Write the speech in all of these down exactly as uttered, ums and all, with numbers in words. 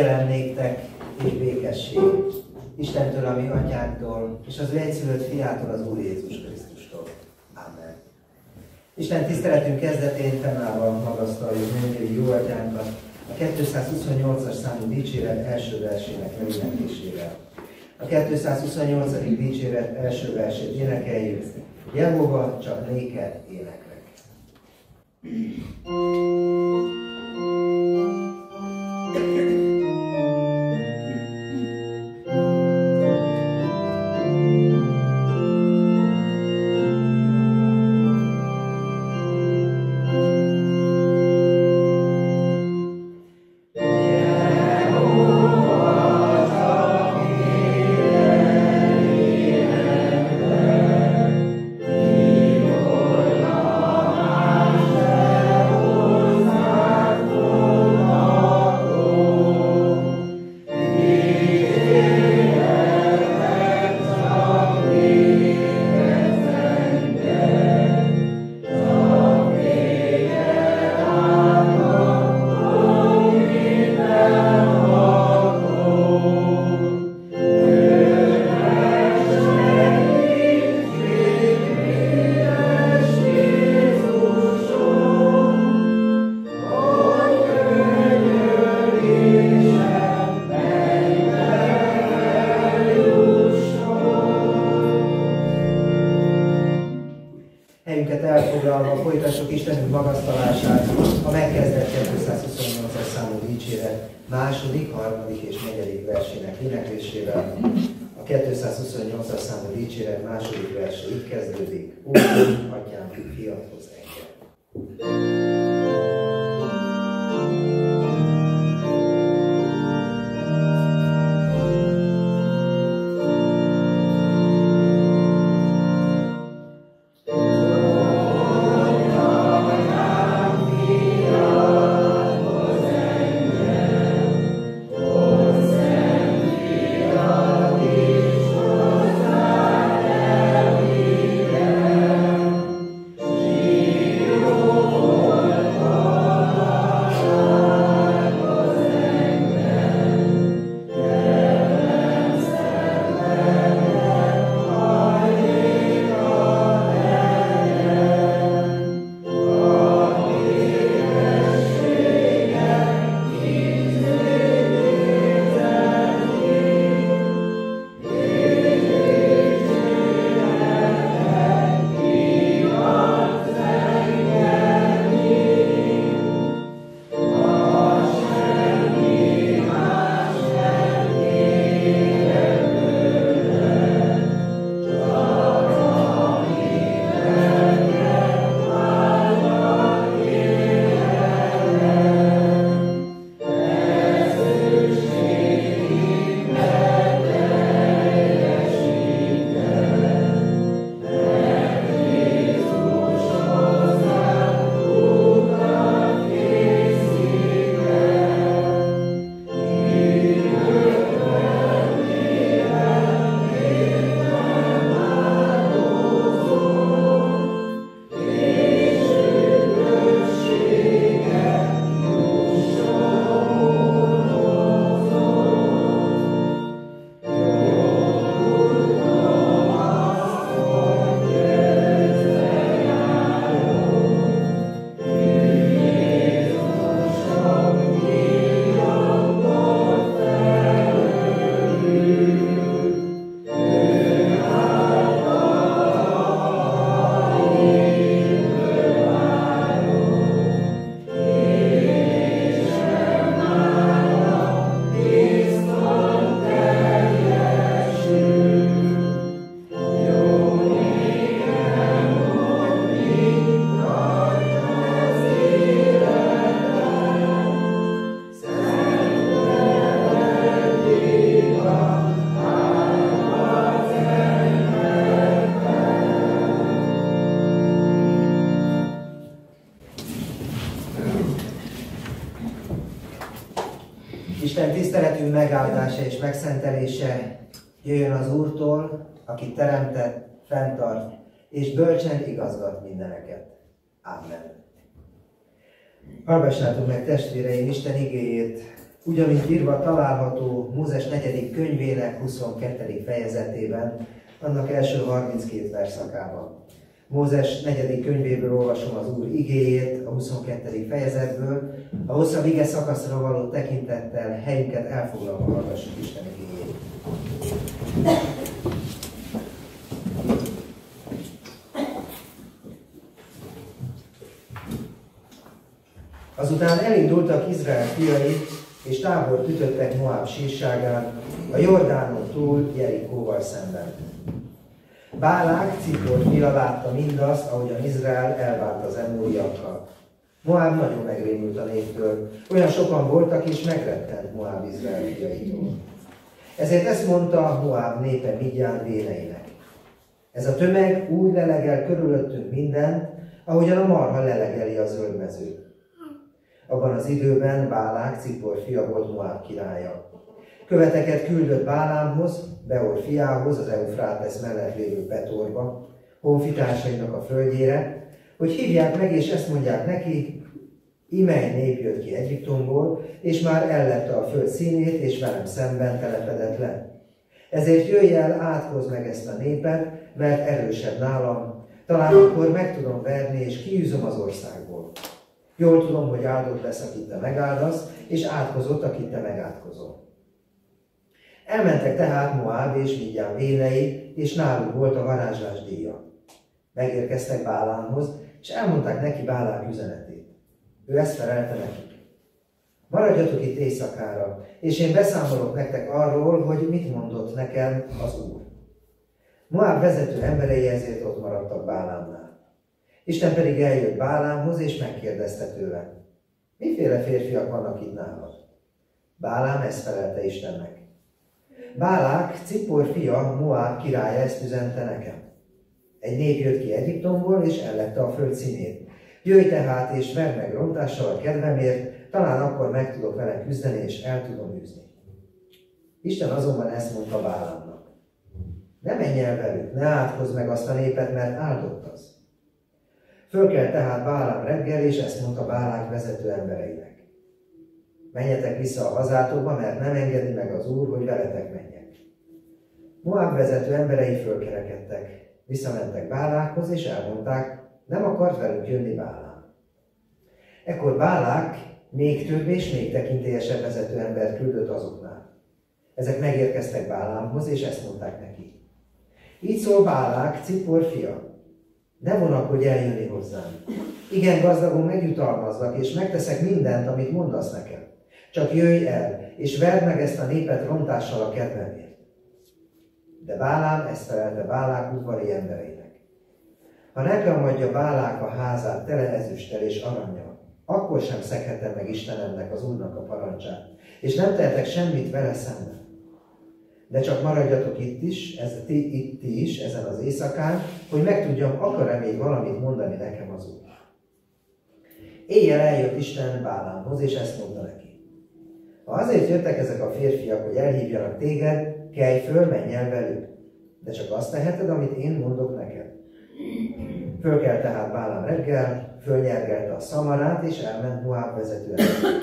Kegyelem néktek és békesség Istentől, a mi atyánktól, és az ő egyszülött fiától, az Úr Jézus Krisztustól. Amen. Isten tiszteletünk kezdetén fennállva magasztaljuk mennyei jó atyánkat a kétszázhuszonnyolcas számú dicséret első versének éneklésével. A kétszázhuszonnyolcadik dicséret első versét énekeljük. Jehova, csak néked éneklek. Elfoglalva folytassuk Istenünk magasztalását a megkezdett kétszázhuszonnyolcas számú dicséret második, harmadik és negyedik versének éneklésével. A kétszázhuszonnyolcas számú dicséret második verse így kezdődik: Úr, atyám, fiathoz enged. Isten tiszteletünk megáldása és megszentelése jöjjön az Úrtól, aki teremtett, fenntart és bölcsen igazgat mindeneket. Amen. Hallgassátok meg, testvéreim, Isten igéjét ugyanúgy írva található Mózes negyedik könyvének huszonkettedik fejezetében, annak első harminckét verszakában. Mózes negyedik könyvéből olvasom az Úr igéjét, a huszonkettedik fejezetből, a hosszabb ige szakaszra való tekintettel helyünket elfoglalva hallgassuk Isten igéjét. Azután elindultak Izrael fiai, és tábort ütöttek Moab sírságán, a Jordánon túl Jerikóval szemben. Bálák, Cippor fia látta mindazt, ahogyan Izrael elvált az emóriakkal. Moab nagyon megrémült a néptől, olyan sokan voltak, és megrettent Moab Izrael fiaitól. Ezért ezt mondta Moab népe Midján véneinek. Ez a tömeg úgy lelegel körülöttünk mindent, ahogyan a marha lelegeli a zöld mezőt. Abban az időben Bálák, Cippor fia volt Moab királya. Követeket küldött Bálámhoz, Beor fiához, az Eufrátesz mellett lévő Petorba, honfitársainak a földjére, hogy hívják meg, és ezt mondják neki, imely nép jött ki Egyiptomból, és már ellepte a föld színét, és velem szemben telepedett le. Ezért jöjj el, átkozd meg ezt a népet, mert erősebb nálam, talán akkor meg tudom verni, és kiűzöm az országból. Jól tudom, hogy áldott lesz, akit te megáldasz, és átkozott, akit te megátkozol. Elmentek tehát Moab és Midján vénei, és náluk volt a varázslás díja. Megérkeztek Bálámhoz, és elmondták neki Bálák üzenetét. Ő ezt felelte nekik. Maradjatok itt éjszakára, és én beszámolok nektek arról, hogy mit mondott nekem az Úr. Moab vezető emberei ezért ott maradtak Bálámnál. Isten pedig eljött Bálámhoz, és megkérdezte tőle, miféle férfiak vannak itt nálad? Bálám ezt felelte Istennek. Bálák, Cippor fia, Moab királya ezt üzente nekem. Egy nép jött ki Egyiptomból, és ellepte a föld színét. Jöjj tehát, és verd meg rontással a kedvemért, talán akkor meg tudok vele küzdeni, és el tudom űzni. Isten azonban ezt mondta Bálámnak. Ne menj el velük, ne átkozz meg azt a népet, mert áldott az. Fölkelt tehát Bálám reggel, és ezt mondta Bálák vezető embereinek. Menjetek vissza a hazátokba, mert nem engedi meg az Úr, hogy veletek menjek. Moab vezető emberei fölkerekedtek. Visszamentek Bálákhoz, és elmondták, nem akart velük jönni Bálám. Ekkor Bálák még több és még tekintélyesebb vezető embert küldött azoknál. Ezek megérkeztek Bálámhoz, és ezt mondták neki. Így szól Bálák, Cippor fia. Ne vonakodj eljönni hozzám. Igen, gazdagon megjutalmazlak, és megteszek mindent, amit mondasz nekem. Csak jöjj el, és verd meg ezt a népet rontással a kedvemért. De Bálám ezt felelte Bálák udvari embereinek. Ha nekem adja Bálák a házát tele ezüsttel és arannyal, akkor sem szeghetem meg Istenemnek, az Úrnak a parancsát, és nem tehetek semmit vele szemben. De csak maradjatok itt is, ez, ti, itt ti is, ezen az éjszakán, hogy megtudjam, akar-e még valamit mondani nekem az Úr. Éjjel eljött Isten Bálámhoz, és ezt mondta neki. Ha azért jöttek ezek a férfiak, hogy elhívjanak téged, kelj föl, menj el velük. De csak azt teheted, amit én mondok neked. Fölkelt tehát Bálám reggel, fölnyergelte a szamarát, és elment Moab vezetően.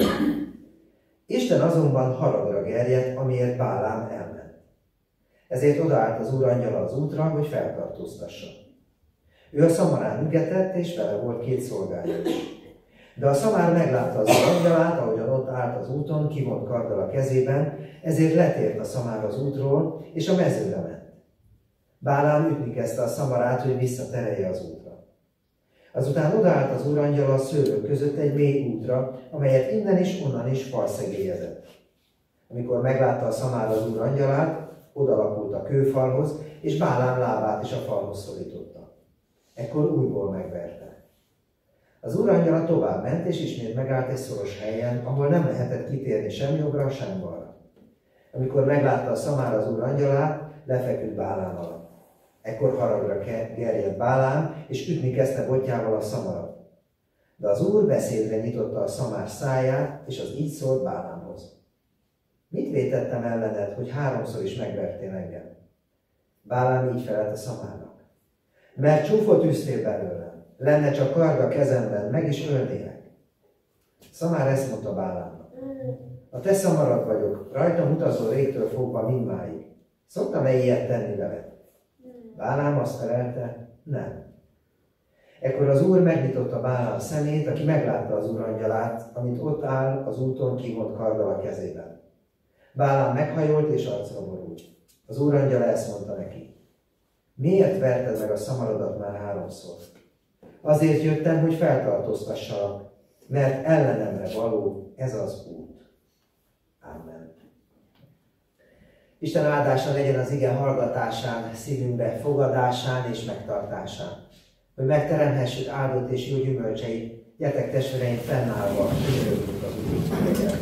Isten azonban haragra gerjedt, amiért Bálám elment. Ezért odaállt az Úr angyala az útra, hogy feltartóztassa. Ő a szamarán ügetett, és vele volt két szolgája is. De a szamár meglátta az Úr angyalát, ahogyan ott állt az úton, kivont karddal a kezében, ezért letért a szamár az útról, és a mezőre ment. Bálám ütni kezdte a szamarát, hogy visszaterelje az útra. Azután odaállt az Úr angyala a szőlők között egy mély útra, amelyet innen is, onnan is fal szegélyezett. Amikor meglátta a szamár az Úr angyalát, odalapult a kőfalhoz, és Bálám lábát is a falhoz szorította. Ekkor újból megverte. Az Úr angyala tovább ment, és ismét megállt egy szoros helyen, ahol nem lehetett kitérni sem jobbra, sem balra. Amikor meglátta a szamár az Úr angyalát, lefeküdt Bálám alatt. Ekkor haragra gerjedt Bálám, és ütni kezdte botjával a szamarat. De az Úr beszédre nyitotta a szamár száját, és az így szólt Bálámhoz. Mit vétettem ellened, hogy háromszor is megvertél engem? Bálám így felelt a szamárnak. Mert csúfot űztél belőlem, lenne csak kard a kezemben, meg is ölnélek. Szamár ezt mondta Bálámnak. a te szamarad vagyok, rajtam utazol régtől fogva mindmáig. Szoktam-e ilyet tenni veled? Bálám azt felelte, nem. Ekkor az Úr megnyitotta Bálám szemét, aki meglátta az Úr angyalát, amint ott áll az úton kivont karddal a kezében. Bálám meghajolt és arcra borult. Az Úr angyala ezt mondta neki: miért verted meg a szamarodat már háromszor? Azért jöttem, hogy feltartóztassalak, mert ellenemre való ez az út. Amen. Isten áldása legyen az ige hallgatásán, szívünkbe fogadásán és megtartásán, hogy megteremhessük áldott és jó gyümölcseit. Gyertek testvéreim, fennállva, könyörögjük az Úr.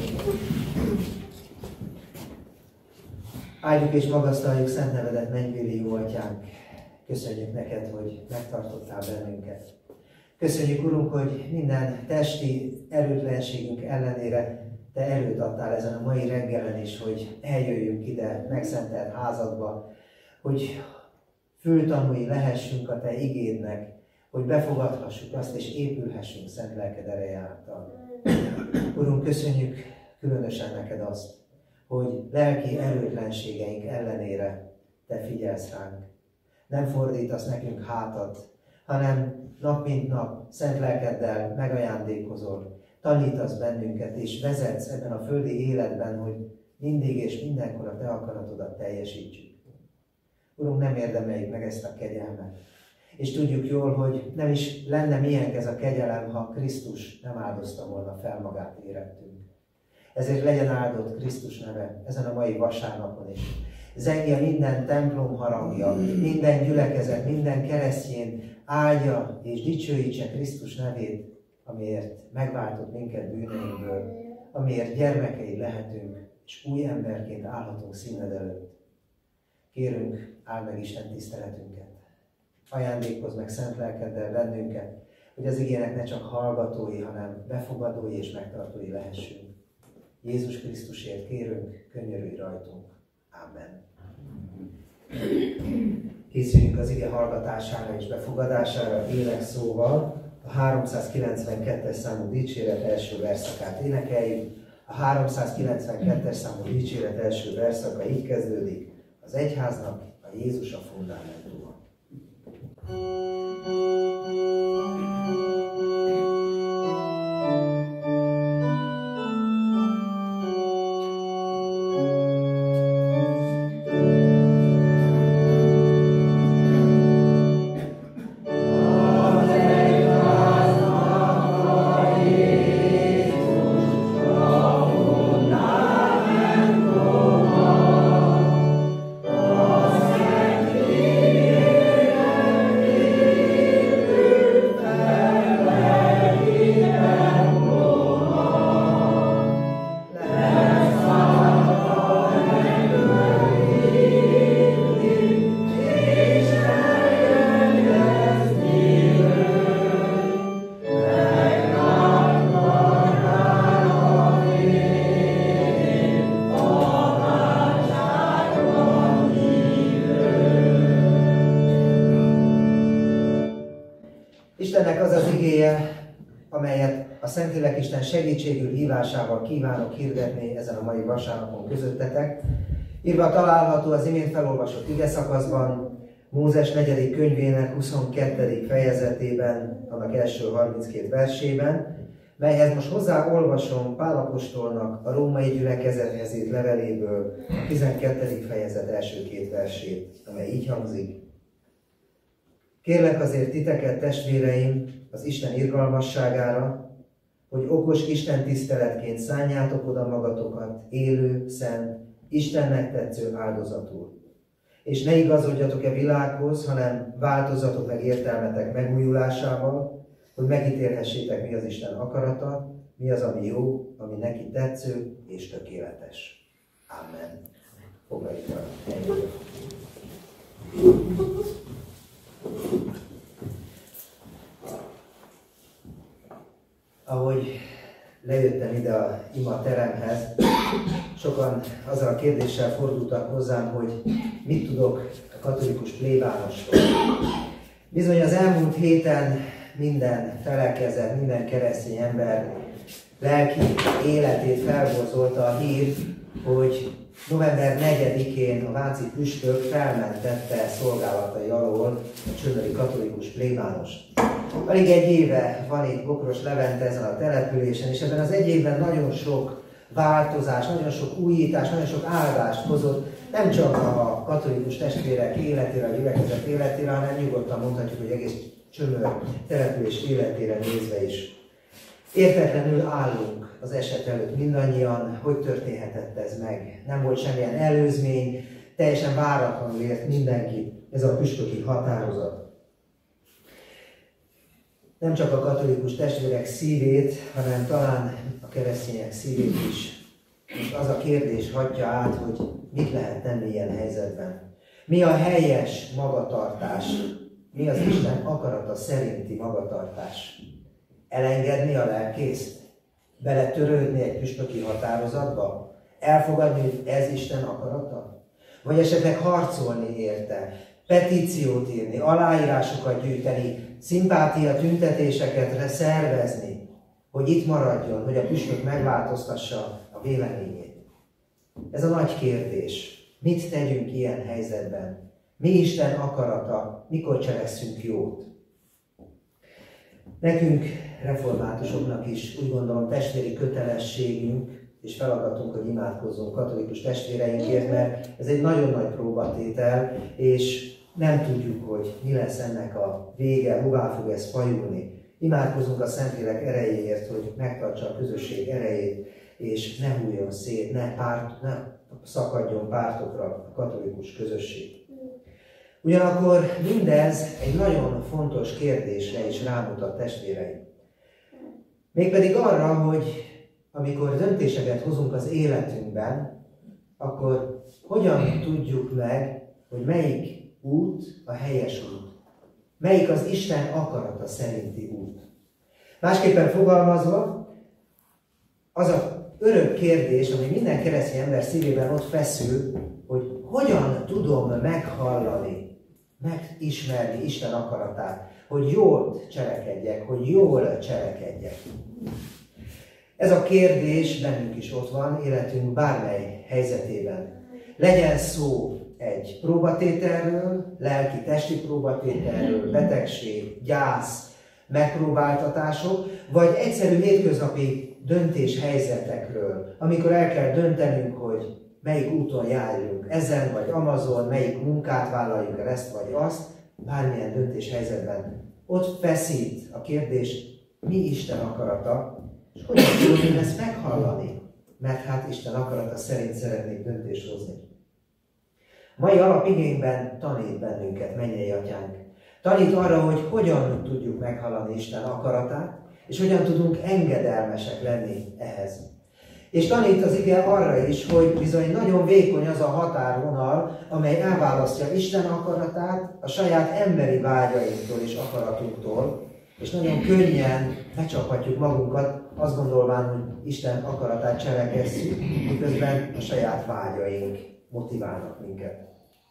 Áldjuk és magasztaljuk szent nevedet, mennyvéli jó atyánk. Köszönjük neked, hogy megtartottál bennünket. Köszönjük, Urunk, hogy minden testi erőtlenségünk ellenére te erőt adtál ezen a mai reggelen is, hogy eljöjjünk ide, megszentelt házadba, hogy fültanúi lehessünk a te igédnek, hogy befogadhassuk azt és épülhessünk szent lelked ereje által. Urunk, köszönjük különösen neked azt, hogy lelki erőtlenségeink ellenére te figyelsz ránk. Nem fordítasz nekünk hátat, hanem nap mint nap szent lelkeddel megajándékozol, tanítasz bennünket és vezetsz ebben a földi életben, hogy mindig és mindenkor a te akaratodat teljesítsük. Urunk, nem érdemeljük meg ezt a kegyelmet. És tudjuk jól, hogy nem is lenne milyen ez a kegyelem, ha Krisztus nem áldozta volna fel magát érettünk. Ezért legyen áldott Krisztus neve ezen a mai vasárnapon is. Zengje minden templom harangja, minden gyülekezet, minden keresztjén áldja és dicsőítse Krisztus nevét, amiért megváltott minket bűneinkből, amiért gyermekei lehetünk, és új emberként állhatunk színed előtt. Kérünk, áld meg Isten tiszteletünket. Ajándékozz meg szent lelkeddel bennünket, hogy az igének ne csak hallgatói, hanem befogadói és megtartói lehessünk. Jézus Krisztusért kérünk, könyörülj rajtunk. Amen. Készüljünk az ige hallgatására és befogadására énekszóval. A háromszázkilencvenkettes számú dicséret első verszakát énekeljük. A háromszázkilencvenkettes számú dicséret első verszaka így kezdődik: az egyháznak a Jézus a fundamentuma. Istennek az az igéje, amelyet a Szentlélekisten segítségül hívásával kívánok hirdetni ezen a mai vasárnapon közöttetek. Írva található az imént felolvasott igeszakaszban, Mózes negyedik könyvének huszonkettedik fejezetében, annak első harminckét versében, melyhez most hozzáolvasom Pál apostolnak a római gyülekezethez írt leveléből a tizenkettedik fejezet első két versét, amely így hangzik: Kérlek azért titeket, testvéreim, az Isten irgalmasságára, hogy okos Isten tiszteletként szánjátok oda magatokat élő, szent, Istennek tetsző áldozatul. És ne igazodjatok-e világhoz, hanem változzatok meg értelmetek megújulásával, hogy megítélhessétek, mi az Isten akarata, mi az, ami jó, ami neki tetsző és tökéletes. Amen. Foglaljuk el. Ahogy lejöttem ide a ima teremhez, sokan azzal a kérdéssel fordultak hozzám, hogy mit tudok a katolikus plébánostól. Bizony az elmúlt héten minden felekezet, minden keresztény ember lelki életét felborzolta a hír, hogy november negyedikén a váci püspök felmentette szolgálatai alól a csömöri katolikus plébánost. Alig egy éve van itt Bokros Levente ezen a településen, és ebben az egy évben nagyon sok változás, nagyon sok újítás, nagyon sok áldást hozott, nem csak a katolikus testvérek életére, a gyülekezet életére, hanem nyugodtan mondhatjuk, hogy egész Csömör település életére nézve is. Értetlenül állunk az eset előtt mindannyian, hogy történhetett ez meg. Nem volt semmilyen előzmény, teljesen váratlanul ért mindenkit ez a püspöki határozat. Nem csak a katolikus testvérek szívét, hanem talán a keresztények szívét is. Most az a kérdés hatja át, hogy mit lehet tenni ilyen helyzetben. Mi a helyes magatartás? Mi az Isten akarata szerinti magatartás? Elengedni a lelkészt? Beletörődni egy püspöki határozatba? Elfogadni, hogy ez Isten akarata? Vagy esetleg harcolni érte? Petíciót írni, aláírásokat gyűjteni, szimpátia tüntetéseket szervezni, hogy itt maradjon, hogy a püspök megváltoztassa a véleményét. Ez a nagy kérdés. Mit tegyünk ilyen helyzetben? Mi Isten akarata? Mikor cselekszünk jót? Nekünk, reformátusoknak is úgy gondolom testvéri kötelességünk és feladatunk, hogy imádkozzunk katolikus testvéreinkért, mert ez egy nagyon nagy próbatétel, és nem tudjuk, hogy mi lesz ennek a vége, hová fog ez fajulni. Imádkozunk a Szentlélek erejéért, hogy megtartsa a közösség erejét, és ne hújjon szét, ne, párt, ne szakadjon pártokra a katolikus közösség. Ugyanakkor mindez egy nagyon fontos kérdésre is rámutat, testvéreim. Mégpedig arra, hogy amikor döntéseket hozunk az életünkben, akkor hogyan tudjuk meg, hogy melyik út a helyes út? Melyik az Isten akarata szerinti út? Másképpen fogalmazva, az a örök kérdés, ami minden keresztény ember szívében ott feszül, hogy hogyan tudom meghallani, megismerni Isten akaratát, hogy jól cselekedjek, hogy jól cselekedjek. Ez a kérdés bennünk is ott van, életünk bármely helyzetében. Legyen szó egy próbatételről, lelki-testi próbatételről, betegség, gyász, megpróbáltatások, vagy egyszerű hétköznapi döntéshelyzetekről, amikor el kell döntenünk, hogy melyik úton járjunk, ezen vagy amazon, melyik munkát vállaljunk el, ezt vagy azt, bármilyen döntéshelyzetben. Ott feszít a kérdés, mi Isten akarata, és hogyan tudom én ezt meghallani, mert hát Isten akarata szerint szeretnék döntést hozni. A mai alapigényben tanít bennünket mennyei atyánk. Tanít arra, hogy hogyan tudjuk meghallani Isten akaratát, és hogyan tudunk engedelmesek lenni ehhez. És tanít az ige arra is, hogy bizony nagyon vékony az a határvonal, amely elválasztja Isten akaratát a saját emberi vágyainktól és akaratunktól, és nagyon könnyen becsaphatjuk magunkat, azt gondolván, hogy Isten akaratát cselekesszük, miközben a saját vágyaink motiválnak minket.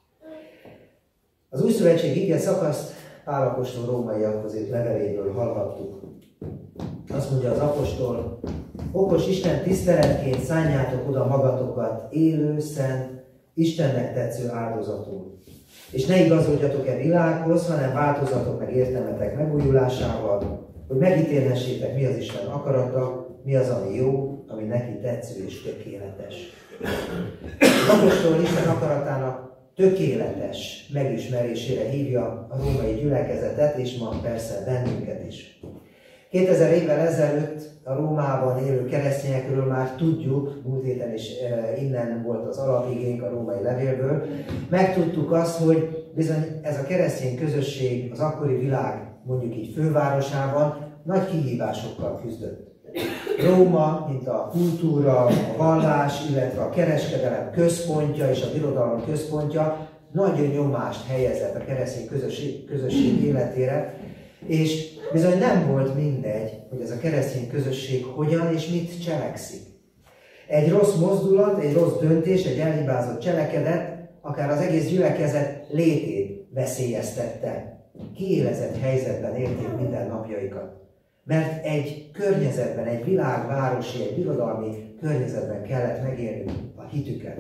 Az Újszövetség ige szakaszt Pál apostol rómaiakhoz írt leveléből hallhattuk. Azt mondja az apostol, okos Isten tiszteletként szánjátok oda magatokat élő, szent, Istennek tetsző áldozatul. És ne igazodjatok e világhoz, hanem változatok meg értelmetek megújulásával, hogy megítélhessétek, mi az Isten akarata, mi az, ami jó, ami neki tetsző és tökéletes. Az apostol Isten akaratának tökéletes megismerésére hívja a római gyülekezetet, és ma persze bennünket is. kétezer évvel ezelőtt a Rómában élő keresztényekről már tudjuk, múlt héten is innen volt az alapigénk a római levélből, megtudtuk azt, hogy bizony ez a keresztény közösség az akkori világ, mondjuk így fővárosában nagy kihívásokkal küzdött. Róma, mint a kultúra, a vallás, illetve a kereskedelem központja és a birodalom központja nagy nyomást helyezett a keresztény közösség, közösség életére, és bizony nem volt mindegy, hogy ez a keresztény közösség hogyan és mit cselekszik. Egy rossz mozdulat, egy rossz döntés, egy elhibázott cselekedet, akár az egész gyülekezet létét veszélyeztette. Kiélezett helyzetben élték minden napjaikat. Mert egy környezetben, egy világvárosi, egy birodalmi környezetben kellett megélni a hitüket.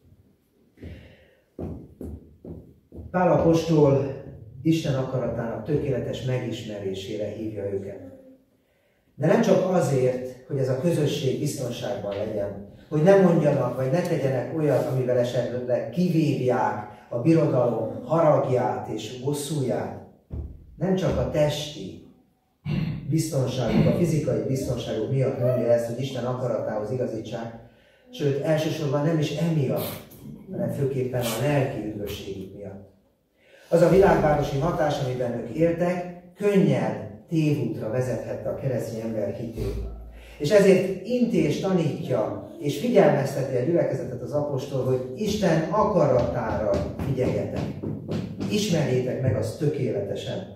Pál apostol Isten akaratának tökéletes megismerésére hívja őket. De nem csak azért, hogy ez a közösség biztonságban legyen, hogy ne mondjanak, vagy ne tegyenek olyat, amivel esetleg kivívják a birodalom haragját és bosszúját. Nem csak a testi biztonságuk, a fizikai biztonságuk miatt mondja ezt, hogy Isten akaratához igazítsák, sőt, elsősorban nem is emiatt, hanem főképpen a lelki üdvösségük miatt. Az a világvárosi hatás, amiben ők éltek, könnyen tévútra vezethette a keresztény ember hitét. És ezért inti és tanítja, és figyelmezteti a gyülekezetet az apostol, hogy Isten akaratára figyeljetek. Ismerjétek meg azt tökéletesen.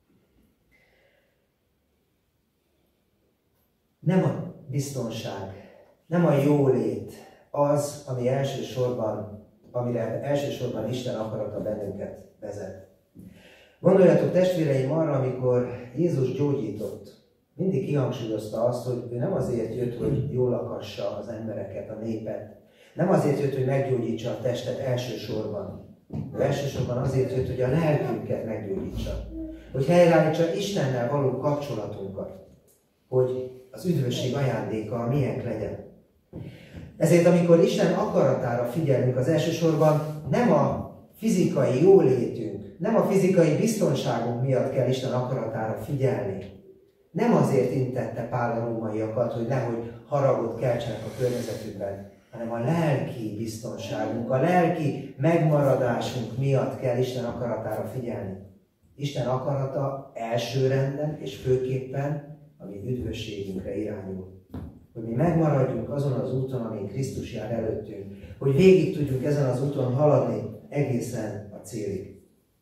Nem a biztonság, nem a jólét az, ami elsősorban, amire elsősorban Isten akarata bennünket vezet. Gondoljatok, testvéreim, arra, amikor Jézus gyógyított, mindig kihangsúlyozta azt, hogy ő nem azért jött, hogy jól lakassa az embereket, a népet. Nem azért jött, hogy meggyógyítsa a testet elsősorban. Ő elsősorban azért jött, hogy a lelkünket meggyógyítsa. Hogy helyreállítsa Istennel való kapcsolatunkat. Hogy az üdvösség ajándéka a miénk legyen. Ezért, amikor Isten akaratára figyelünk, az elsősorban nem a fizikai jólétünk, nem a fizikai biztonságunk miatt kell Isten akaratára figyelni. Nem azért intette Pál a rómaiakat, hogy nehogy haragot keltsenek a környezetükben, hanem a lelki biztonságunk, a lelki megmaradásunk miatt kell Isten akaratára figyelni. Isten akarata elsőrenden és főképpen a mi üdvösségünkre irányul. Hogy mi megmaradjunk azon az úton, amin Krisztus jár előttünk, hogy végig tudjunk ezen az úton haladni egészen a célig.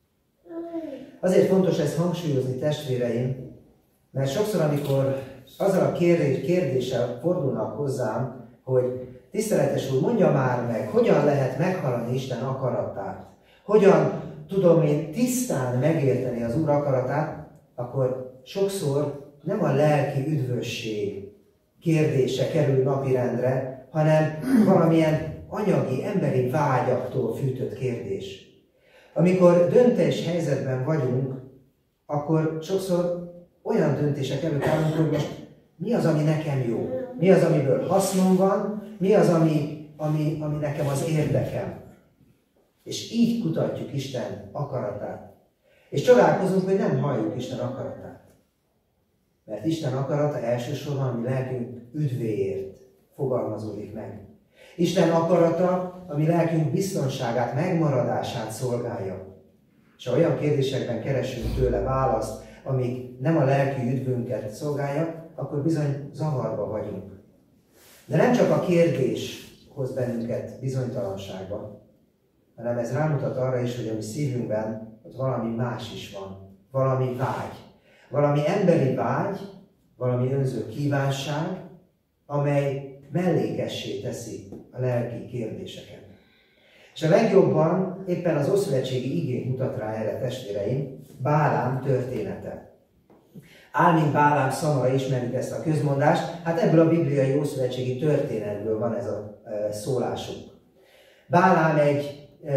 Azért fontos ezt hangsúlyozni, testvéreim, mert sokszor, amikor azzal a kérdéssel fordulnak hozzám, hogy tiszteletes úr, mondja már meg, hogyan lehet meghalani Isten akaratát, hogyan tudom én tisztán megérteni az Úr akaratát, akkor sokszor nem a lelki üdvösség kérdése kerül napirendre, hanem valamilyen anyagi, emberi vágyaktól fűtött kérdés. Amikor döntés helyzetben vagyunk, akkor sokszor olyan döntések előtt állunk, hogy most mi az, ami nekem jó, mi az, amiből hasznom van, mi az, ami, ami, ami nekem az érdekem. És így kutatjuk Isten akaratát. És csodálkozunk, hogy nem halljuk Isten akaratát. Mert Isten akarata elsősorban a mi lelkünk üdvéért fogalmazódik meg. Isten akarata a mi lelkünk biztonságát, megmaradását szolgálja. És ha olyan kérdésekben keresünk tőle választ, amik nem a lelki üdvünket szolgálja, akkor bizony zavarba vagyunk. De nem csak a kérdés hoz bennünket bizonytalanságba, hanem ez rámutat arra is, hogy a mi szívünkben ott valami más is van. Valami vágy. Valami emberi vágy, valami önző kívánság, amely mellékessé teszi a lelki kérdéseket. És a legjobban éppen az ószövetségi igény mutat rá erre, testvéreim, Bálám története. Áll, mint Bálám szamara, ismerjük ezt a közmondást, hát ebből a bibliai ószövetségi történetből van ez a e, szólásunk. Bálám egy e,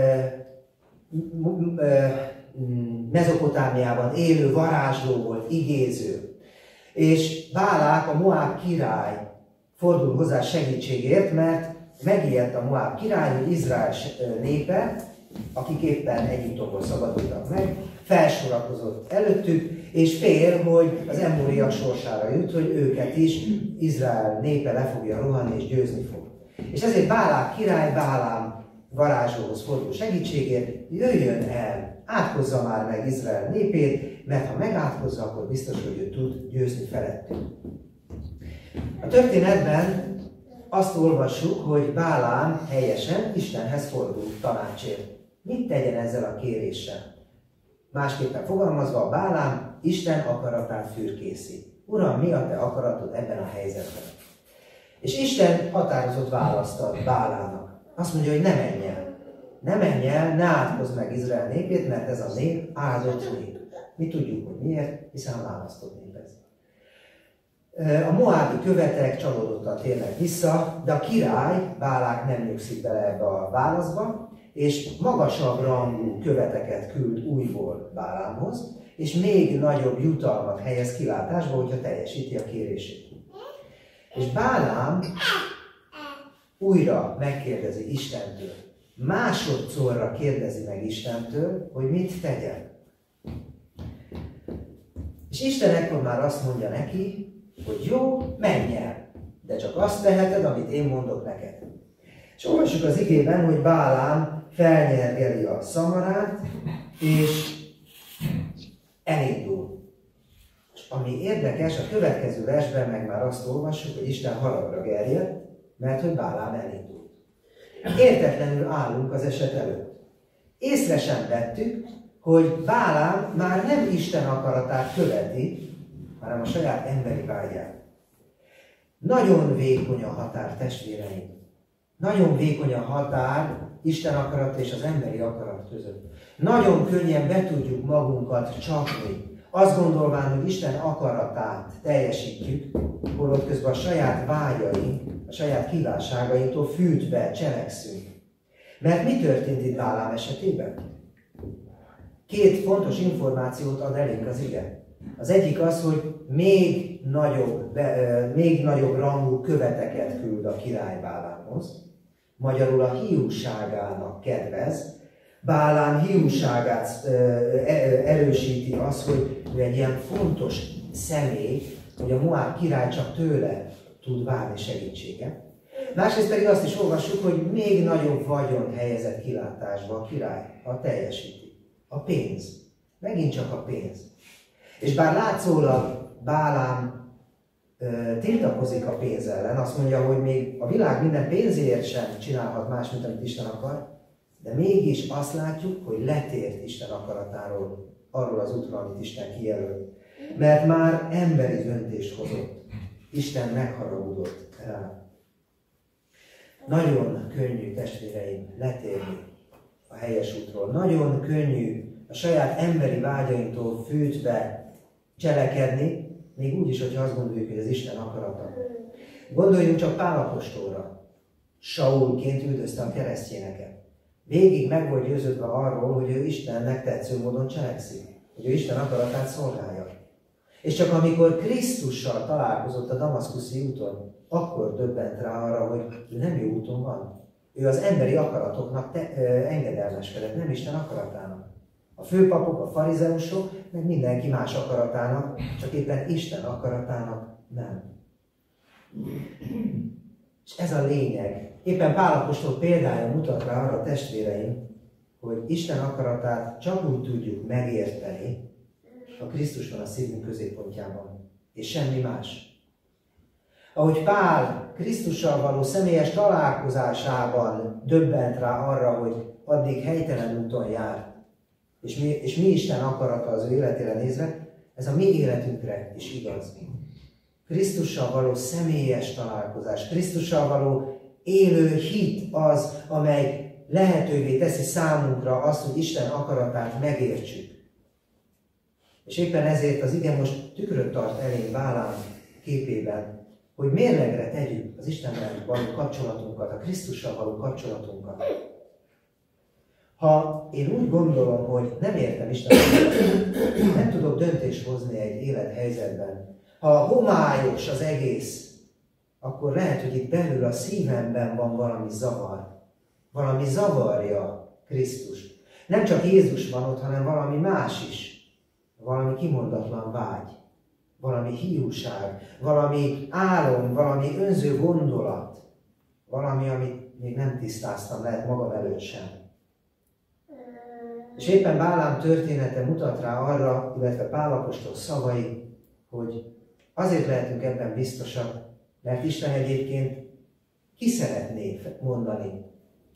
e, Mezopotámiában élő varázsló volt, igéző. És Bálák, a Moáb király fordul hozzá segítségért, mert megijedt a Moáb király, hogy Izrael népe, akik éppen Egyiptomból szabadultak meg, felsorakozott előttük, és fél, hogy az emóriak sorsára jut, hogy őket is Izrael népe le fogja rohanni és győzni fog. És ezért Bálák király, Bálám varázslóhoz fordul segítségért, jöjjön el, átkozza már meg Izrael népét, mert ha megátkozza, akkor biztos, hogy ő tud győzni felettünk. A történetben azt olvassuk, hogy Bálám helyesen Istenhez fordul tanácsért. Mit tegyen ezzel a kéréssel? Másképpen fogalmazva, Bálám Isten akaratát fürkészi. Uram, mi a te akaratod ebben a helyzetben? És Isten határozott választ ad Bálámnak. Azt mondja, hogy ne menj el. Ne menj el, ne átkozz meg Izrael népét, mert ez a nép áldott nép. Mi tudjuk, hogy miért, hiszen a választott nép ez. A moábi követek csalódottan térnek vissza, de a király, Bálák nem nyugszik bele ebbe a válaszba, és magasabb rangú követeket küld újból Bálámhoz, és még nagyobb jutalmat helyez kilátásba, hogyha teljesíti a kérését. És Bálám újra megkérdezi Istentől, másodszorra kérdezi meg Istentől, hogy mit tegyen. És Isten ekkor már azt mondja neki, hogy jó, menj el, de csak azt teheted, amit én mondok neked. És olvassuk az igében, hogy Bálám felnyergeli a szamarát, és elindul. És ami érdekes, a következő versben meg már azt olvassuk, hogy Isten haragra gerjedt, mert hogy Bálám elindult. Értetlenül állunk az eset előtt. Észre sem vettük, hogy Bálám már nem Isten akaratát követi, hanem a saját emberi vágyát. Nagyon vékony a határ, testvéreim. Nagyon vékony a határ Isten akarat és az emberi akarat között. Nagyon könnyen be tudjuk magunkat csapni, azt gondolván, hogy Isten akaratát teljesítjük, holott közben a saját vágyai, a saját kívánságainktól fűtve cselekszünk. Mert mi történt itt Bálám esetében? Két fontos információt ad elénk az ige. Az egyik az, hogy még nagyobb, még nagyobb rangú követeket küld a király Bálámhoz. Magyarul a hiúságának kedvez. Bálám hiúságát erősíti az, hogy ő egy ilyen fontos személy, hogy a Moáb király csak tőle tud várni segítséget. Másrészt pedig azt is olvassuk, hogy még nagyobb vagyon helyezett kilátásba a király, ha teljesíti. A pénz. Megint csak a pénz. És bár látszólag Bálám ö, tiltakozik a pénz ellen, azt mondja, hogy még a világ minden pénzért sem csinálhat más, mint amit Isten akar, de mégis azt látjuk, hogy letért Isten akaratáról, arról az útról, amit Isten kijelölt. Mert már emberi döntést hozott. Isten megharagudott rá. Nagyon könnyű, testvéreim, letérni a helyes útról. Nagyon könnyű a saját emberi vágyainktól fűtve cselekedni, még úgy is, hogyha azt gondoljuk, hogy az Isten akarata. Gondoljunk csak Pál apostolra. Saulként üldözte a keresztényeket. Végig meg volt győződve arról, hogy ő Istennek tetsző módon cselekszik. Hogy ő Isten akaratát szolgálja. És csak amikor Krisztussal találkozott a damaszkuszi úton, akkor döbbent rá arra, hogy ő nem jó úton van. Ő az emberi akaratoknak te, ö, engedelmeskedett, nem Isten akaratának. A főpapok, a farizeusok, meg mindenki más akaratának, csak éppen Isten akaratának nem. És ez a lényeg. Éppen Pál apostol példája mutat rá arra, testvéreim, hogy Isten akaratát csak úgy tudjuk megérteni, ha Krisztus van a szívünk középpontjában, és semmi más. Ahogy Pál Krisztussal való személyes találkozásában döbbent rá arra, hogy addig helytelen úton járt, és mi, és mi Isten akarata az ő életére nézve, ez a mi életünkre is igaz. Krisztussal való személyes találkozás, Krisztussal való élő hit az, amely lehetővé teszi számunkra azt, hogy Isten akaratát megértsük. És éppen ezért az ige most tükröt tart elénk Bálám képében, hogy mérlegre tegyük az Istennel való kapcsolatunkat, a Krisztussal való kapcsolatunkat. Ha én úgy gondolom, hogy nem értem Istenet, nem tudok döntést hozni egy élethelyzetben, ha homályos az egész, akkor lehet, hogy itt belül a szívemben van valami zavar. Valami zavarja Krisztust. Nem csak Jézus van ott, hanem valami más is. Valami kimondatlan vágy. Valami hiúság. Valami álom, valami önző gondolat. Valami, amit még nem tisztáztam, lehet magam előtt sem. És éppen Bálám története mutat rá arra, illetve Pál apostol szavai, hogy azért lehetünk ebben biztosak, mert Isten egyébként ki szeretné mondani,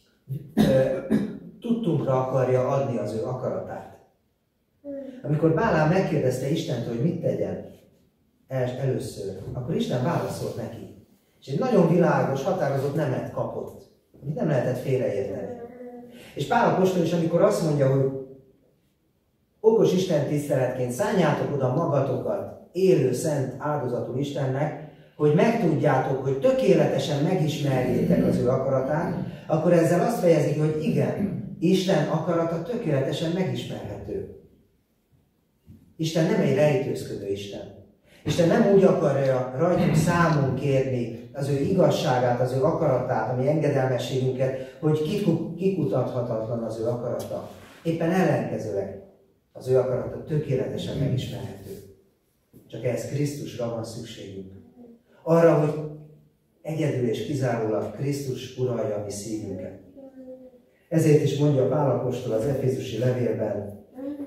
tudtunkra akarja adni az ő akaratát. Amikor Bálám megkérdezte Istentől, hogy mit tegyen először, akkor Isten válaszolt neki. És egy nagyon világos, határozott nemet kapott, amit nem lehetett félreérteni. És Pál apostol is, amikor azt mondja, hogy okos Isten tiszteletként szálljátok oda magatokat élő, szent áldozatú Istennek, hogy megtudjátok, hogy tökéletesen megismerjétek az ő akaratát, akkor ezzel azt fejezi ki, hogy igen, Isten akarata tökéletesen megismerhető. Isten nem egy rejtőzködő Isten. Isten nem úgy akarja rajtunk számon kérni az ő igazságát, az ő akaratát, a mi engedelmességünket, hogy kikutathatatlan az ő akarata. Éppen ellenkezőleg az ő akarata tökéletesen megismerhető. Csak ehhez Krisztusra van szükségünk. Arra, hogy egyedül és kizárólag Krisztus uralja a mi szívünket. Ezért is mondja Pál apostol az Efézusi levélben,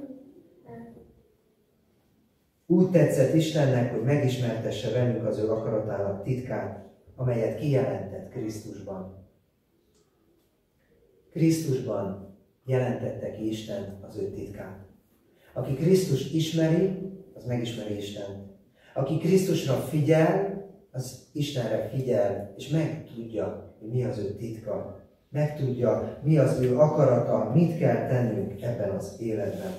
úgy tetszett Istennek, hogy megismertesse velünk az ő akaratának titkát, amelyet kijelentett Krisztusban. Krisztusban jelentette ki Isten az ő titkát. Aki Krisztust ismeri, az megismeri Istent. Aki Krisztusra figyel, az Istenre figyel, és megtudja, hogy mi az ő titka. Megtudja, mi az ő akarata, mit kell tennünk ebben az életben.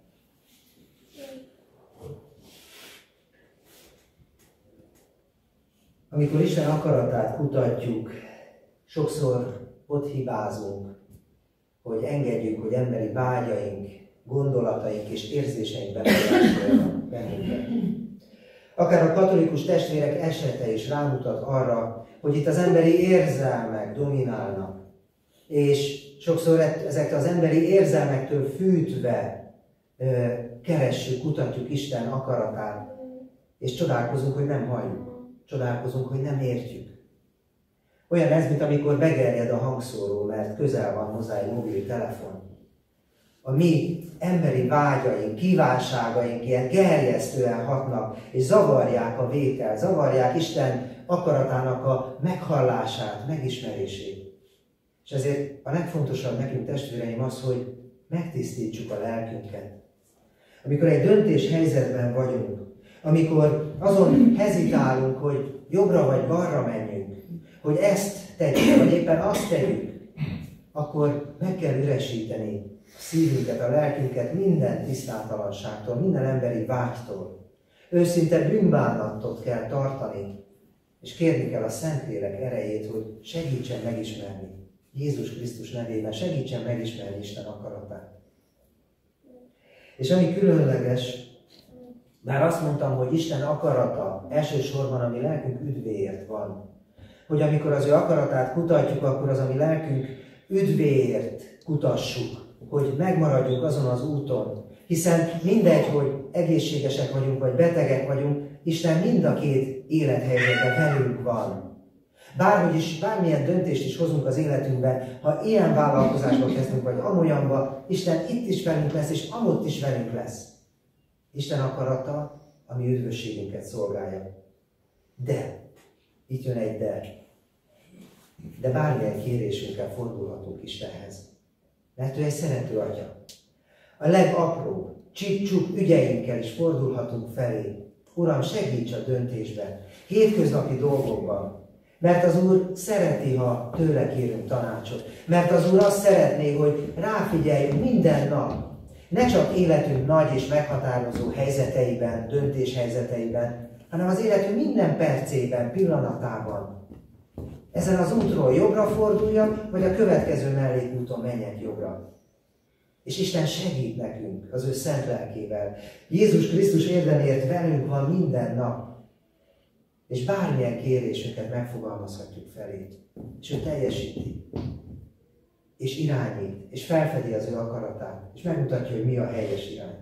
Amikor Isten akaratát kutatjuk, sokszor ott hibázunk, hogy engedjük, hogy emberi vágyaink, gondolataink és érzéseink befolyásoljanak bennünket. Akár a katolikus testvérek esete is rámutat arra, hogy itt az emberi érzelmek dominálnak, és sokszor ezek az emberi érzelmektől fűtve keressük, kutatjuk Isten akaratát, és csodálkozunk, hogy nem halljuk. Csodálkozunk, hogy nem értjük. Olyan ez, mint amikor begerjed a hangszóró, mert közel van hozzá egy mobiltelefon. A mi emberi vágyaink, kívánságaink ilyen gerjesztően hatnak, és zavarják a vételt, zavarják Isten akaratának a meghallását, megismerését. És ezért a legfontosabb nekünk, testvéreim, az, hogy megtisztítsuk a lelkünket. Amikor egy döntés helyzetben vagyunk, amikor azon hezitálunk, hogy jobbra vagy balra menjünk, hogy ezt tegyük, vagy éppen azt tegyük, akkor meg kell üresíteni a szívünket, a lelkünket minden tisztátalanságtól, minden emberi vágytól. Őszinte bűnbánatot kell tartani, és kérni kell a Szentlélek erejét, hogy segítsen megismerni Jézus Krisztus nevében, segítsen megismerni Isten akaratát. És ami különleges, bár azt mondtam, hogy Isten akarata elsősorban a mi lelkünk üdvéért van. Hogy amikor az ő akaratát kutatjuk, akkor az a mi lelkünk üdvéért kutassuk, hogy megmaradjunk azon az úton. Hiszen mindegy, hogy egészségesek vagyunk, vagy betegek vagyunk, Isten mind a két élethelyzetben velünk van. Bárhogy is, bármilyen döntést is hozunk az életünkben, ha ilyen vállalkozásba kezdünk, vagy amolyanba, Isten itt is velünk lesz, és amott is velünk lesz. Isten akarata a mi üdvösségünket szolgálja. De, itt jön egy de, de bármilyen kérésünkkel fordulhatunk Istenhez. Mert ő egy szerető atya. A legapróbb, csip-csup ügyeinkkel is fordulhatunk felé. Uram, segíts a döntésben, hétköznapi dolgokban. Mert az Úr szereti, ha tőle kérünk tanácsot. Mert az Úr azt szeretné, hogy ráfigyeljünk minden nap. Ne csak életünk nagy és meghatározó helyzeteiben, döntéshelyzeteiben, hanem az életünk minden percében, pillanatában. Ezen az útról jobbra forduljak, vagy a következő mellékúton menjek jobbra. És Isten segít nekünk az ő szent lelkével. Jézus Krisztus érdemért velünk van minden nap. És bármilyen kérésünket megfogalmazhatjuk felé. És ő teljesíti. És irányít, és felfedi az ő akaratát, és megmutatja, hogy mi a helyes irány.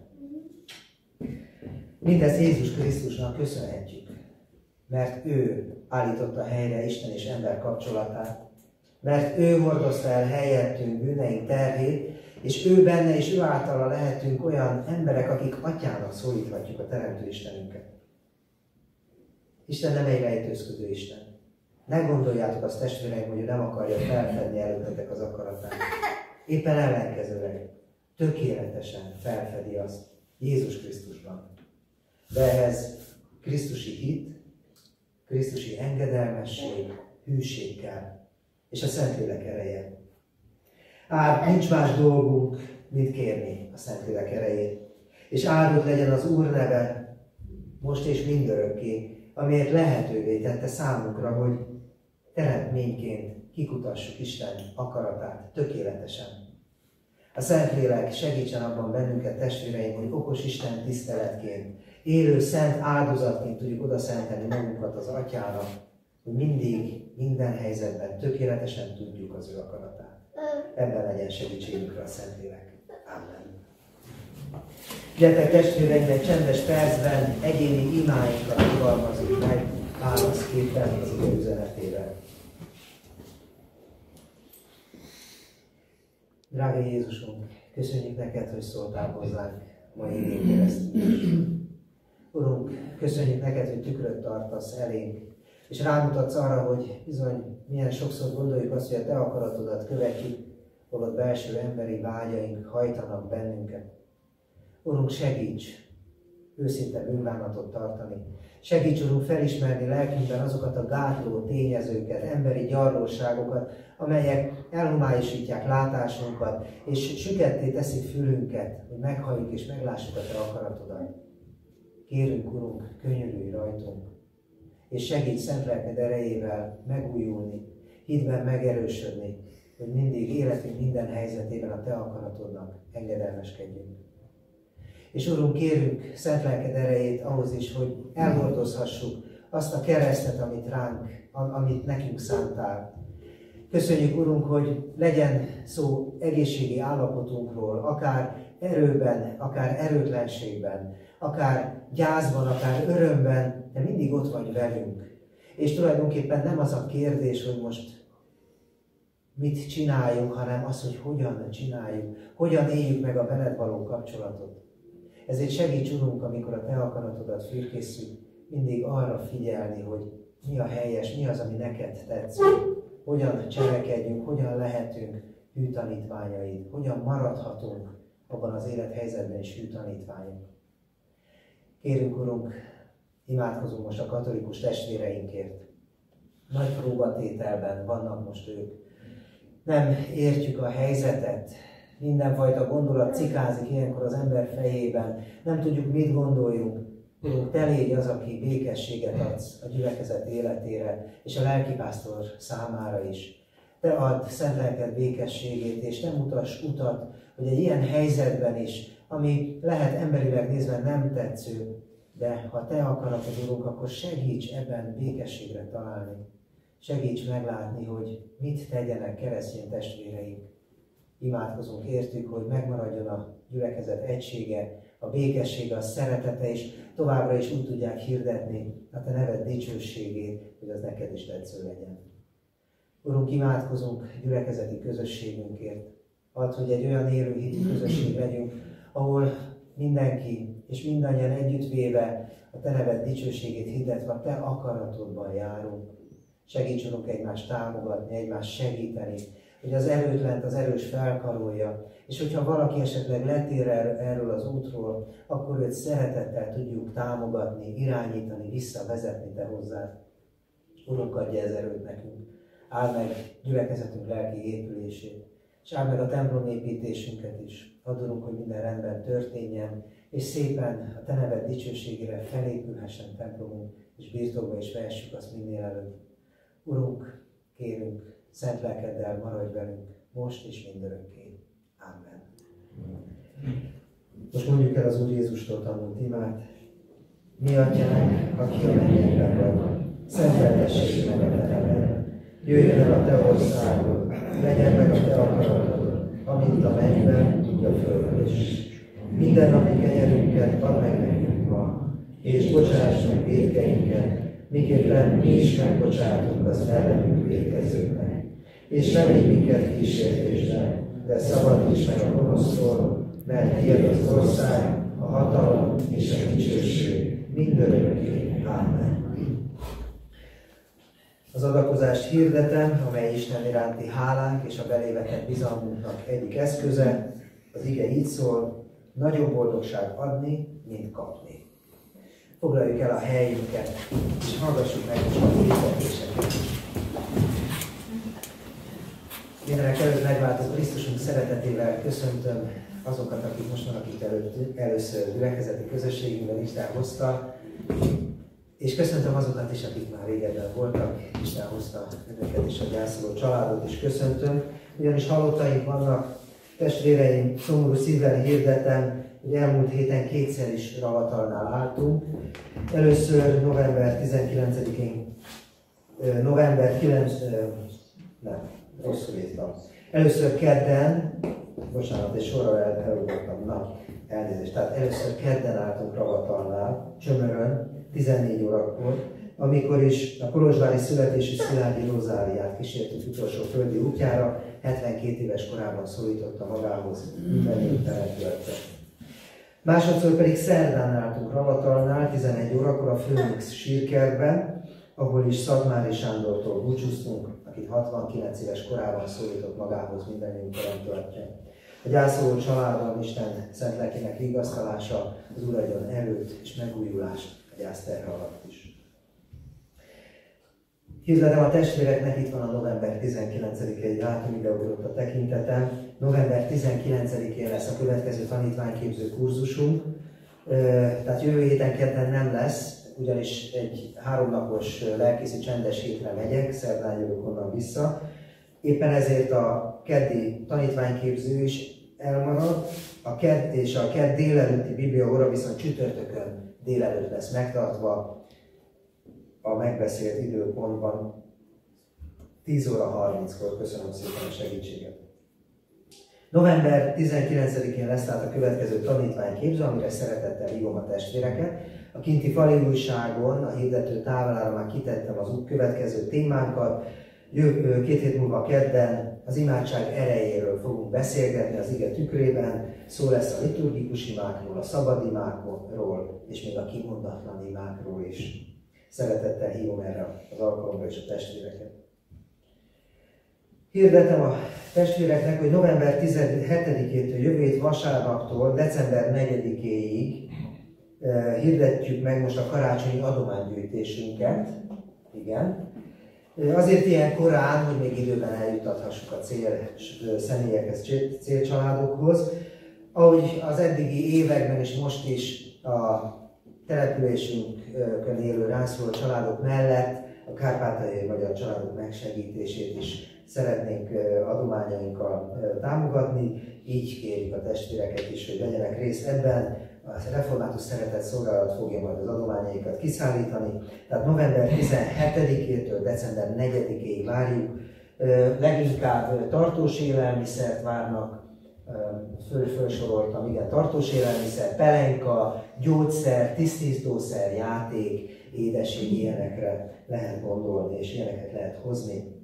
Mindezt Jézus Krisztusnak köszönhetjük, mert ő állította helyre Isten és ember kapcsolatát, mert ő hordozta el helyettünk bűneink terhét, és ő benne és ő általa lehetünk olyan emberek, akik atyának szólíthatjuk a Teremtő Istenünket. Isten nem egy rejtőzködő Isten. Ne gondoljátok azt, testvéreim, hogy ő nem akarja felfedni előttetek az akaratát. Éppen ellenkezőleg tökéletesen felfedi azt Jézus Krisztusban. De ehhez krisztusi hit, krisztusi engedelmesség, hűség kell, és a Szentlélek ereje. Ár, nincs más dolgunk, mint kérni a Szentlélek erejét. És áldott legyen az Úr neve, most és mindörökké, amiért lehetővé tette számunkra, hogy teremtményként kikutassuk Isten akaratát tökéletesen. A Szentlélek segítsen abban bennünket, testvéreim, hogy okos Isten tiszteletként, élő szent áldozatként tudjuk odaszentelni magunkat az Atyának, hogy mindig, minden helyzetben tökéletesen tudjuk az ő akaratát. Ebben legyen segítségünkre a Szentlélek. Amen. Gyertek testvéreim, egy csendes percben egyéni imáinkat fogalmazunk meg válaszképpen az Ige üzenetével. Drága Jézusunk, köszönjük neked, hogy szóltál hozzánk mai igény keresztül. Urunk, köszönjük neked, hogy tükröt tartasz elénk, és rámutatsz arra, hogy bizony milyen sokszor gondoljuk azt, hogy a te akaratodat követjük, holott belső emberi vágyaink hajtanak bennünket. Urunk, segíts őszinte bűnbánatot tartani. Segíts, Urunk, felismerni lelkünkben azokat a gátló tényezőket, emberi gyarlóságokat, amelyek elhomályosítják látásunkat, és süketté teszik fülünket, hogy meghalljuk és meglássuk a te akaratodat. Kérünk, Urunk, könyörülj rajtunk, és segíts szent lelked erejével megújulni, hitben megerősödni, hogy mindig életünk minden helyzetében a te akaratodnak engedelmeskedjünk. És Urunk, kérünk szent lelked erejét ahhoz is, hogy elhordozhassuk azt a keresztet, amit ránk, amit nekünk szántál. Köszönjük, Urunk, hogy legyen szó egészségi állapotunkról, akár erőben, akár erőtlenségben, akár gyászban, akár örömben, de mindig ott vagy velünk. És tulajdonképpen nem az a kérdés, hogy most mit csináljunk, hanem az, hogy hogyan csináljuk, hogyan éljük meg a veled való kapcsolatot. Ezért segíts, Urunk, amikor a te akaratodat fürkészünk, mindig arra figyelni, hogy mi a helyes, mi az, ami neked tetszik, hogyan cselekedjünk, hogyan lehetünk hű tanítványaid, hogyan maradhatunk abban az élethelyzetben is hű tanítványok. Kérünk, Urunk, imádkozunk most a katolikus testvéreinkért. Nagy próbatételben vannak most ők. Nem értjük a helyzetet, mindenfajta gondolat cikázik ilyenkor az ember fejében, nem tudjuk, mit gondoljunk. Urunk, te légy az, aki békességet adsz a gyülekezet életére, és a lelkipásztor számára is. Te add szent lelked békességét, és te mutass utat, hogy egy ilyen helyzetben is, ami lehet emberileg nézve nem tetsző, de ha te akaratod, Urunk, akkor segíts ebben békességre találni. Segíts meglátni, hogy mit tegyenek keresztény testvéreink. Imádkozunk értük, hogy megmaradjon a gyülekezet egysége, a békessége, a szeretete, és továbbra is úgy tudják hirdetni a te neved dicsőségét, hogy az neked is tetsző legyen. Urunk, imádkozunk gyülekezeti közösségünkért. Add, hogy egy olyan élő hitű közösség legyünk, ahol mindenki és mindannyian együttvéve a te neved dicsőségét hirdetve a te akaratodban járunk. Segíts, Urunk, egymást támogatni, egymást segíteni, hogy az erőtlent az erős felkarolja, és hogyha valaki esetleg letér erről az útról, akkor őt szeretettel tudjuk támogatni, irányítani, visszavezetni te hozzád. Urunk, adja ez erőt nekünk. Áld meg gyülekezetünk lelki épülését, és áld meg a templomépítésünket is. Add, Urunk, hogy minden rendben történjen, és szépen a te neved dicsőségére felépülhessen templomunk, és birtokba is vehessük azt minél előbb. Urunk, kérünk, szent lelkeddel maradj velünk, most és mindörökké. Amen. Most mondjuk el az Úr Jézustól tanult imát. Mi atyánk, aki a mennyekben vagy, szenteltessék meg a te neved. Jöjjön el a te országod, legyen meg a te akaratod, amint a mennyben, úgy a földön is. Minden napi kenyerünket add meg nekünk ma, és bocsáss meg vétkeinket, miképpen mi is megbocsátunk az ellenünk vétkezőknek. És ne vigy minket kísértésbe, de szabadíts meg a gonosztól, mert tiéd az ország, a hatalom és a dicsőség mindörökké. Amen. Az adakozást hirdetem, amely Isten iránti hálánk és a belévetett bizalmunknak egyik eszköze. Az ige így szól: nagyobb boldogság adni, mint kapni. Foglaljuk el a helyünket, és hallgassuk meg most a hirdetéseket. Mindenek előtt megváltó Krisztusunk szeretetével köszöntöm azokat, akik most vannak itt előtt, először gyülekezeti közösségünkben Isten hozta. És köszöntöm azokat is, akik már régebben voltak, Isten hozta önöket és a gyászoló családot is köszöntöm. Ugyanis halottaink vannak, testvéreim, szomorú szívvel hirdetem, hogy elmúlt héten kétszer is Ravatalnál álltunk. Először november tizenkilencedikén, november kilencedikén, nem, rosszul írtam. Először kedden, bocsánat, és sorra el, elugottam, na, elnézést. Tehát először kedden álltunk Ravatalnál, Csömörön, tizennégy órakor, amikor is a kolozsvári születési Szilágyi Rozáriát kísértük utolsó földi útjára, hetvenkét éves korában szólította magához minden települetre. Másodszor pedig szerdán álltunk Ravatalnál, tizenegy órakor a Főnix sírkertben, ahol is Szatmári Sándortól búcsúztunk, akit hatvankilenc éves korában szólított magához mindannyiunk teremtőatja. A gyászoló családban Isten szent lelkének vigasztalása, az Úr adjon erőt és megújulást a gyászterhe alatt is. Hirdetem a testvéreknek, itt van a november tizenkilencedikei dátum, ide ugrott a tekintetem. november tizenkilencedikén lesz a következő tanítványképző kurzusunk, tehát jövő héten kedden nem lesz, ugyanis egy háromnapos lelkészi csendes hétre megyek, szerdán jövök onnan vissza. Éppen ezért a keddi tanítványképző is elmarad, a kedd és a kedd délelőtti bibliaóra viszont csütörtökön délelőtt lesz megtartva a megbeszélt időpontban tíz óra harminckor. Köszönöm szépen a segítséget. november tizenkilencedikén lesz tehát a következő tanítványképző, amire szeretettel hívom a testvéreket. A kinti fali újságon, a hirdető táblára már kitettem az következő témánkat. Két hét múlva kedden az imádság erejéről fogunk beszélgetni az ige tükrében. Szó lesz a liturgikus imákról, a szabad imákról, és még a kimondatlan imákról is. Szeretettel hívom erre az alkalomra is a testvéreket. Hirdetem a testvéreknek, hogy november tizenhetedikétől jövő hét vasárnaptól december negyedikéig eh, hirdetjük meg most a karácsonyi adománygyűjtésünket. Igen. Azért ilyen korán, hogy még időben eljutathassuk a cél személyekhez, célcsaládokhoz. Ahogy az eddigi években és most is a településünkön élő rászoruló családok mellett a kárpátaljai magyar családok megsegítését is szeretnénk adományainkkal támogatni. Így kérjük a testvéreket is, hogy vegyenek részt ebben. A Református Szeretett Szolgálat fogja majd az adományaikat kiszállítani. Tehát november tizenhetedikétől december negyedikéig várjuk. Leginkább tartós élelmiszert várnak, föl, felsoroltam, igen, tartós élelmiszer, pelenka, gyógyszer, tisztítószer, játék, édesség, ilyenekre lehet gondolni, és ilyeneket lehet hozni.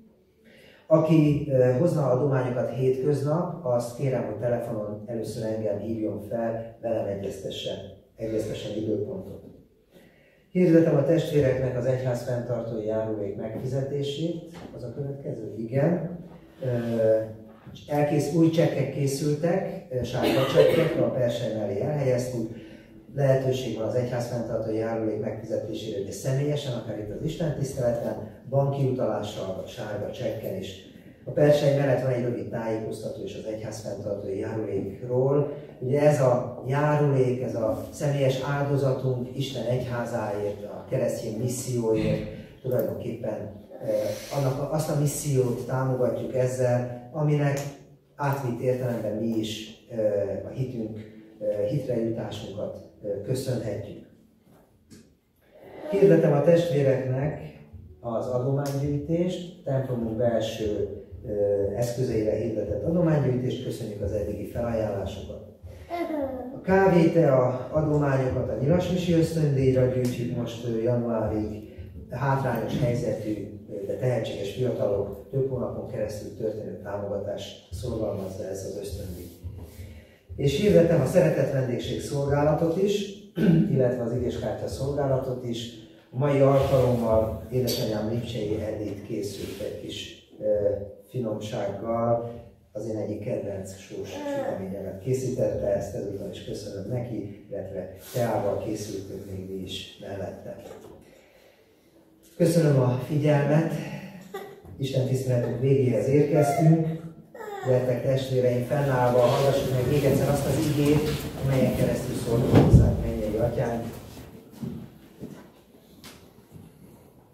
Aki eh, hozna adományokat hétköznap, azt kérem, hogy telefonon először engem hívjon fel, velem egyeztessen, egyeztessen időpontot. Hirdetem a testvéreknek az egyház fenntartói járulék megfizetését, az a következő, igen. Eh, elkész, új csekkek készültek, sárga csekkek, a persely mellé elhelyeztük. Lehetőség van az egyház fenntartói járulék megfizetésére, ugye személyesen, akár itt az istentiszteleten, banki utalással, vagy sárga csekken is. A persely mellett van egy rövid tájékoztató is az egyház fenntartói járulékról. Ugye ez a járulék, ez a személyes áldozatunk Isten egyházáért, a keresztény misszióért, tulajdonképpen annak, azt a missziót támogatjuk ezzel, aminek átvitt értelemben mi is a hitünk, hitre jutásunkat köszönhetjük. Hirdetem a testvéreknek az adománygyűjtést, templomunk belső eszközeire hirdetett adománygyűjtést, köszönjük az eddigi felajánlásokat. A kávétea adományokat a Nyilasmisi ösztöndíjra gyűjtjük most januárig. Hátrányos helyzetű, de tehetséges fiatalok több hónapon keresztül történő támogatás szorgalmazza ez az ösztöndíj. És hirdetem a szeretett vendégség szolgálatot is, illetve az igéskártya szolgálatot is. A mai alkalommal édesanyám Lipcsei Edith készült egy kis e, finomsággal, az én egyik kedvenc sós süteményemet készítette, ezt ezúttal is köszönöm neki, illetve teával készültünk még mi is mellette. Köszönöm a figyelmet, Isten tiszteletünk végéhez érkeztünk. Gyertek testvéreim, fennállva hallgassuk meg még egyszer azt az igét, amelyen keresztül szólunk hozzánk, mennyei atyánk.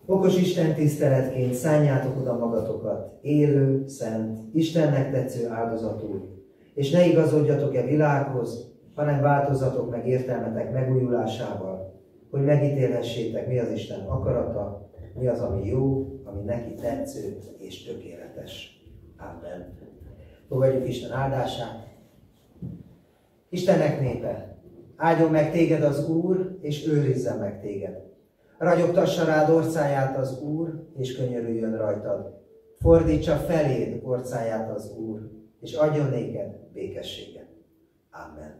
Okos Isten tiszteletként szánjátok oda magatokat, élő, szent, Istennek tetsző áldozatul, és ne igazodjatok-e világhoz, hanem változzatok meg értelmetek megújulásával, hogy megítélhessétek, mi az Isten akarata, mi az, ami jó, ami neki tetsző és tökéletes. Amen. Fogadjuk Isten áldását. Istennek népe, áldjon meg téged az Úr, és őrizzen meg téged. Ragyogtassa rád orcáját az Úr, és könyörüljön rajtad. Fordítsa feléd orcáját az Úr, és adjon néked békességet. Amen.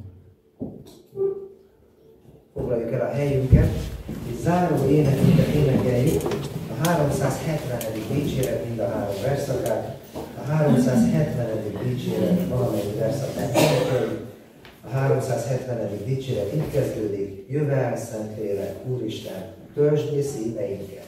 Foglaljuk el a helyünket, és záró énekünket énekeljük a háromszázhetvenedik dicséret mind a három verszakát. A háromszázhetvenedik dicséret valamelyik verszakát énekeljük. A háromszázhetvenedik dicséret itt kezdődik. Jövel, Szentlélek, Úristen, töltsd szíveinket.